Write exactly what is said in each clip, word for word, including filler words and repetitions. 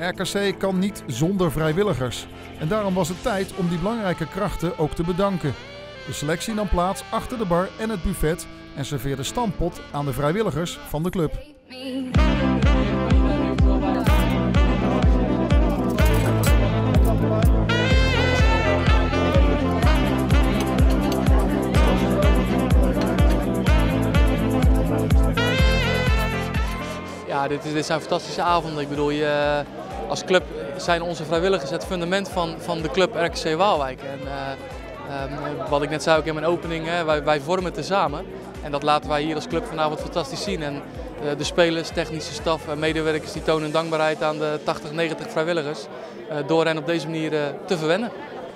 R K C kan niet zonder vrijwilligers. En daarom was het tijd om die belangrijke krachten ook te bedanken. De selectie nam plaats achter de bar en het buffet en serveerde stampot aan de vrijwilligers van de club. Ja, dit, is, dit zijn fantastische avonden. Ik bedoel, je, als club zijn onze vrijwilligers het fundament van, van de club R K C Waalwijk. En, uh, um, wat ik net zei ook in mijn opening, hè, wij, wij vormen tezamen. En dat laten wij hier als club vanavond fantastisch zien. En uh, de spelers, technische staf en medewerkers die tonen dankbaarheid aan de tachtig, negentig vrijwilligers. Uh, door hen op deze manier uh, te verwennen.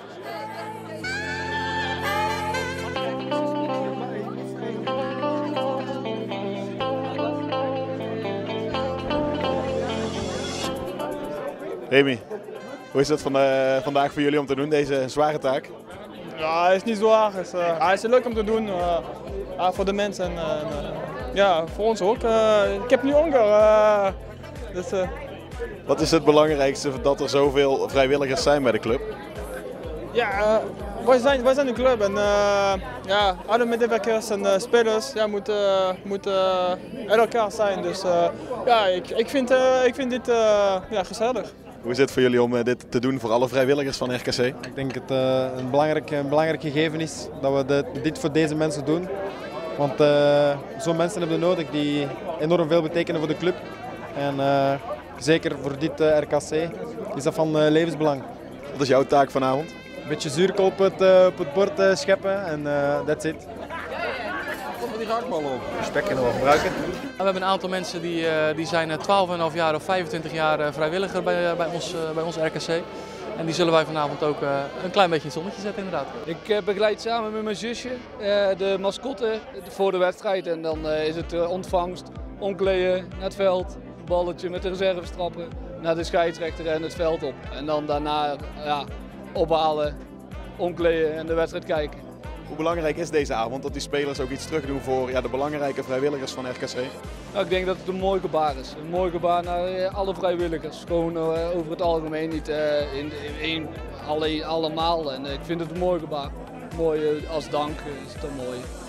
Remy, hoe is het van, uh, vandaag voor jullie om te doen, deze zware taak? Ja, het is niet zwaar. Het is, uh, ja, het is leuk om te doen. Uh, ja, voor de mensen en uh, ja, voor ons ook. Uh, ik heb nu honger. Uh, dus, uh... Wat is het belangrijkste dat er zoveel vrijwilligers zijn bij de club? Ja, uh, wij, zijn, wij zijn een club en uh, ja, alle medewerkers en uh, spelers ja, moeten, uh, moeten uh, uit elkaar zijn. Dus uh, ja, ik, ik, vind, uh, ik vind dit uh, ja, gezellig. Hoe is het voor jullie om dit te doen voor alle vrijwilligers van R K C? Ik denk dat het uh, een, belangrijk, een belangrijk gegeven is dat we de, dit voor deze mensen doen. Want uh, zo'n mensen hebben we nodig die enorm veel betekenen voor de club. En uh, zeker voor dit uh, R K C is dat van uh, levensbelang. Wat is jouw taak vanavond? Een beetje zuurkool op het, uh, op het bord uh, scheppen en uh, that's it. Komt die gehaktbal op? Spek kunnen we gebruiken. We hebben een aantal mensen die, uh, die zijn twaalf komma vijf jaar of vijfentwintig jaar uh, vrijwilliger bij, uh, bij, ons, uh, bij ons R K C. En die zullen wij vanavond ook uh, een klein beetje in het zonnetje zetten inderdaad. Ik uh, begeleid samen met mijn zusje uh, de mascotte voor de wedstrijd. En dan uh, is het uh, ontvangst, omkleden, naar het veld, balletje met de reserves trappen, naar de scheidsrechter en het veld op. En dan daarna ja, ophalen, omkleden en de wedstrijd kijken. Hoe belangrijk is deze avond dat die spelers ook iets terugdoen voor ja, de belangrijke vrijwilligers van R K C? Nou, ik denk dat het een mooi gebaar is. Een mooi gebaar naar uh, alle vrijwilligers. Gewoon uh, over het algemeen, niet uh, in, in één, alle, allemaal. En uh, ik vind het een mooi gebaar. Mooi uh, als dank uh, is het dan mooi.